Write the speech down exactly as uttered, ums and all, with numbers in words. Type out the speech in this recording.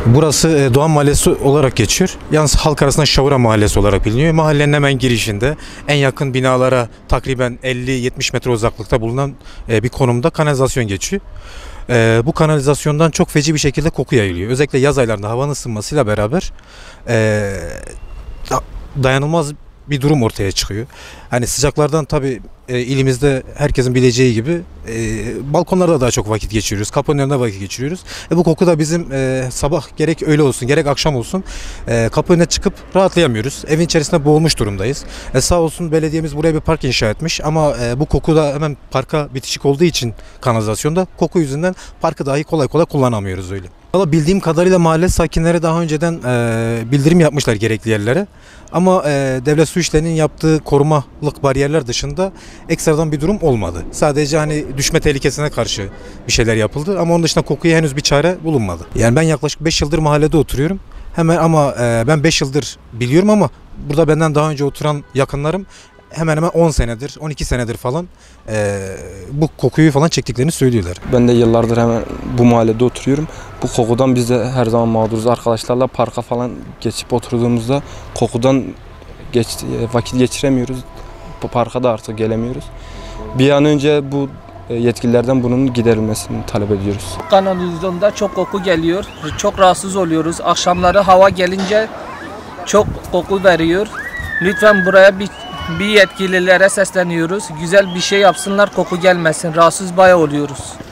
Burası e, Doğan Mahallesi olarak geçiyor. Yalnız halk arasında Şavura Mahallesi olarak biliniyor. Mahallenin hemen girişinde en yakın binalara takriben elli yetmiş metre uzaklıkta bulunan e, bir konumda kanalizasyon geçiyor. E, bu kanalizasyondan çok feci bir şekilde koku yayılıyor. Özellikle yaz aylarında havanın ısınmasıyla beraber e, dayanılmaz bir durum ortaya çıkıyor. Hani sıcaklardan tabii e, ilimizde herkesin bileceği gibi e, balkonlarda daha çok vakit geçiriyoruz. Kapının önünde vakit geçiriyoruz. E, bu koku da bizim e, sabah gerek öğle olsun gerek akşam olsun e, kapı önüne çıkıp rahatlayamıyoruz. Evin içerisinde boğulmuş durumdayız. E, sağ olsun belediyemiz buraya bir park inşa etmiş ama e, bu koku da hemen parka bitişik olduğu için kanalizasyonda koku yüzünden parkı dahi kolay kolay kullanamıyoruz öyle. Valla bildiğim kadarıyla mahalle sakinleri daha önceden e, bildirim yapmışlar gerekli yerlere. Ama e, devlet su işlerinin yaptığı korumalık bariyerler dışında ekstradan bir durum olmadı. Sadece hani düşme tehlikesine karşı bir şeyler yapıldı ama onun dışında kokuya henüz bir çare bulunmadı. Yani ben yaklaşık beş yıldır mahallede oturuyorum. Hemen ama e, ben beş yıldır biliyorum ama burada benden daha önce oturan yakınlarım hemen hemen on senedir, on iki senedir falan e, bu kokuyu falan çektiklerini söylüyorlar. Ben de yıllardır hemen bu mahallede oturuyorum. Bu kokudan biz de her zaman mağduruz. Arkadaşlarla parka falan geçip oturduğumuzda kokudan geç, vakit geçiremiyoruz. Bu parka da artık gelemiyoruz. Bir an önce bu yetkililerden bunun giderilmesini talep ediyoruz. Kanalizasyonda çok koku geliyor. Çok rahatsız oluyoruz. Akşamları hava gelince çok koku veriyor. Lütfen buraya bir Bir yetkililere sesleniyoruz. Güzel bir şey yapsınlar, koku gelmesin. Rahatsız bayağı oluyoruz.